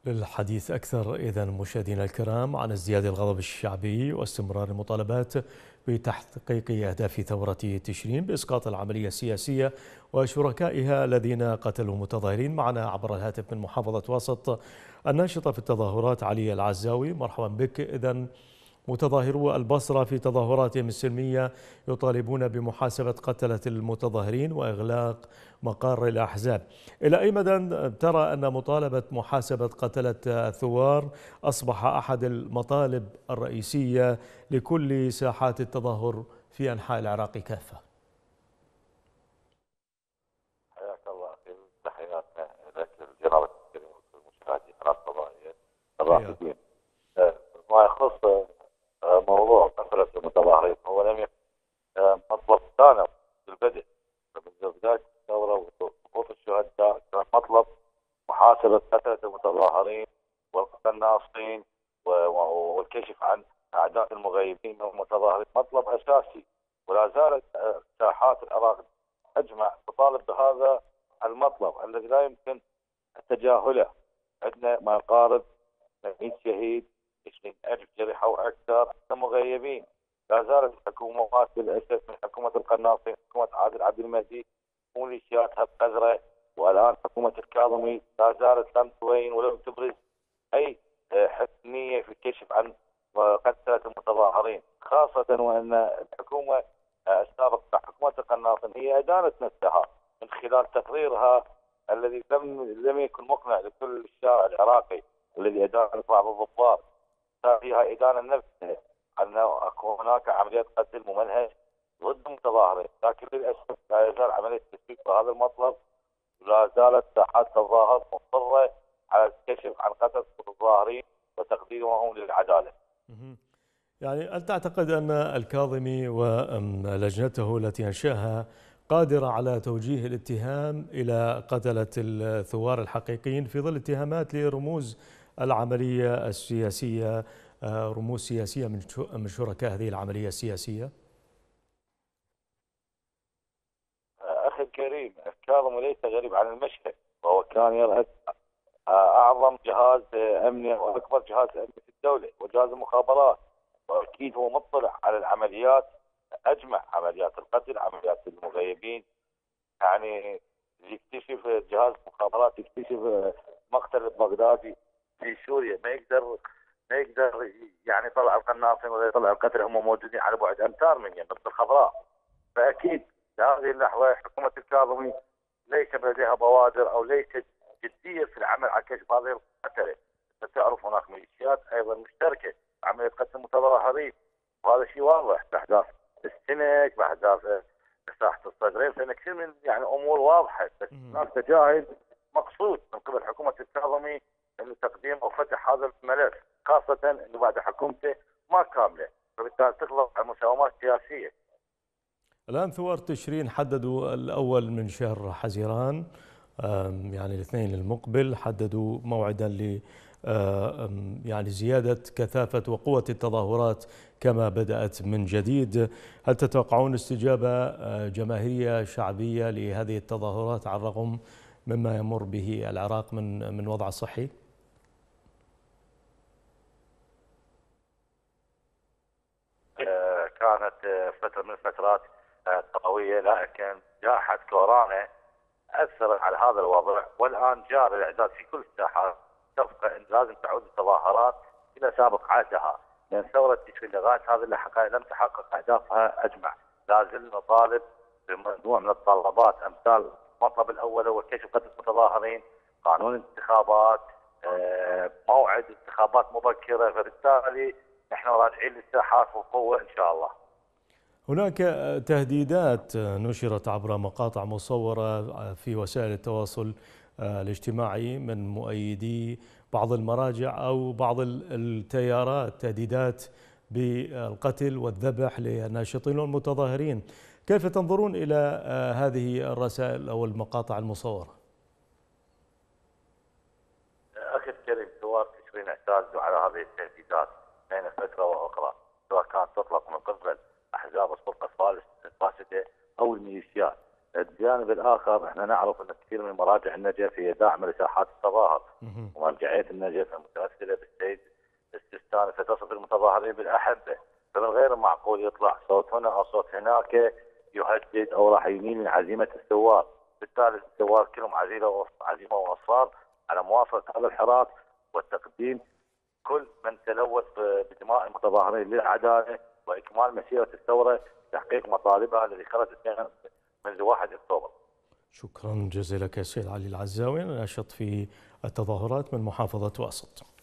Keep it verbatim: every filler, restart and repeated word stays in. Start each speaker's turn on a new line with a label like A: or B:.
A: للحديث أكثر إذن مشاهدينا الكرام عن ازدياد الغضب الشعبي واستمرار المطالبات بتحقيق أهداف ثورة تشرين بإسقاط العملية السياسية وشركائها الذين قتلوا متظاهرين، معنا عبر الهاتف من محافظة وسط الناشطة في التظاهرات علي العزاوي. مرحبا بك. إذن متظاهرو البصرة في تظاهراتهم السلمية يطالبون بمحاسبة قتلة المتظاهرين وإغلاق مقار الأحزاب. إلى أي مدى ترى أن مطالبة محاسبة قتلة الثوار أصبح أحد المطالب الرئيسية لكل ساحات التظاهر في أنحاء العراق كافة؟
B: حياك الله اخي، تحياتنا لك جنابك الكريم والمشاهدين قناه الفضائيه الرافدين. ما يخص موضوع قتلة المتظاهرين هو لم يكن مطلب كان في البدء منذ بدايه الثوره وسقوط الشهداء، كان مطلب محاسبه قتلة المتظاهرين والقناصين والكشف عن اعداد المغيبين والمتظاهرين، مطلب اساسي. ولا زالت ساحات العراق اجمع تطالب بهذا المطلب الذي لا يمكن تجاهله. عندنا ما يقارب مئة شهيد، عشرين ألف جريحة واكثر مغيبين. لا زالت الحكومات للاسف من حكومه القناصين، حكومه عادل عبد المجيد وميليشياتها القذره، والان حكومه الكاظمي لا زالت لم تبين ولم تبرز اي حسنيه في الكشف عن قتله المتظاهرين، خاصه وان الحكومه السابقه حكومه القناصين هي ادانت نفسها من خلال تقريرها الذي لم لم يكن مقنع لكل الشارع العراقي، والذي ادان بعض الضباط فيها ادانه نفسها ان هناك عمليه قتل ممنهج ضد المتظاهرين، لكن للاسف لا يزال عمليه التشكيك بهذا المطلب، ولا زالت ساحات التظاهر مصره على الكشف عن قتل المتظاهرين وتقديمهم للعداله.
A: يعني هل تعتقد أن الكاظمي ولجنته التي أنشأها قادرة على توجيه الاتهام إلى قتلة الثوار الحقيقيين في ظل اتهامات لرموز العملية السياسية، رموز سياسية من شركاء هذه العملية السياسية؟
B: أخي الكريم، الكاظمي ليس غريب عن المشهد، وهو كان يرأس أعظم جهاز أمني وأكبر جهاز أمني في الدولة وجهاز المخابرات، واكيد هو مطلع على العمليات، اجمع عمليات القتل، عمليات المغيبين. يعني يكتشف جهاز المخابرات يكتشف مقتل البغدادي في سوريا، ما يقدر ما يقدر يعني يطلع القناصين ولا يطلع القتل، هم موجودين على بعد امتار من يمن الخضراء. فاكيد في هذه اللحظه حكومه الكاظمي ليس لديها بوادر او ليست جديه في العمل على كشف هذه القتله. تعرف هناك ميليشيات ايضا مشتركه عمليه قتل المتظاهرين، وهذا شيء واضح باحداث السنك، باحداث ساحه الصدرين، فإن كثير من يعني امور واضحه، بس هناك تجاهل مقصود من قبل حكومه الكاظمي انه تقديم او فتح هذا الملف، خاصه انه بعد حكومته ما كامله، فبالتالي تغلق على مساومات سياسيه.
A: الآن ثوار تشرين حددوا الأول من شهر حزيران، يعني الاثنين المقبل، حددوا موعدا ل يعني زيادة كثافة وقوة التظاهرات كما بدأت من جديد. هل تتوقعون استجابة جماهيرية شعبية لهذه التظاهرات على الرغم مما يمر به العراق من من وضع صحي؟
B: كانت فترة من الفترات قوية، لكن جائحة كورونا أثرت على هذا الوضع، والآن جاري الإعداد في كل الساحات، تبقى أن لازم تعود التظاهرات إلى سابق عهدها، لأن ثورة تشرين لغاية هذه اللحظة لم تحقق أهدافها أجمع. لا زلنا نطالب بمجموعة من الطلبات، أمثال المطلب الأول هو كشف قتل المتظاهرين، قانون الانتخابات، موعد انتخابات مبكرة، فبالتالي نحن راجعين للساحات وبقوة إن شاء الله.
A: هناك تهديدات نشرت عبر مقاطع مصورة في وسائل التواصل الاجتماعي من مؤيدي بعض المراجع أو بعض التيارات، تهديدات بالقتل والذبح للناشطين والمتظاهرين. كيف تنظرون إلى هذه الرسائل أو المقاطع المصورة؟
B: أخي الكريم، ثوار تشرين اعتادوا على هذه التهديدات بين فترة وأخرى، سواء كانت تطلق من قبل احزاب السلطه الفاسده او الميليشيات. الجانب الاخر احنا نعرف ان كثير من مراجع النجف هي داعمه لساحات التظاهر، ومرجعيه النجف المتمثله بالسيد السيستاني ستصف المتظاهرين بالاحبه، فمن غير المعقول يطلع صوت هنا او صوت هناك يهدد او راح يميل من عزيمه الثوار، بالتالي الثوار كلهم عزيمه عزيمه واصرار على مواصله هذا الحراك والتقديم كل من تلوث بدماء المتظاهرين للعداله واكمال مسيره الثوره لتحقيق مطالبها التي خرجت منذ واحد أكتوبر.
A: شكرا جزيلا لك سيد علي العزاوي، ناشط في التظاهرات من محافظة واسط.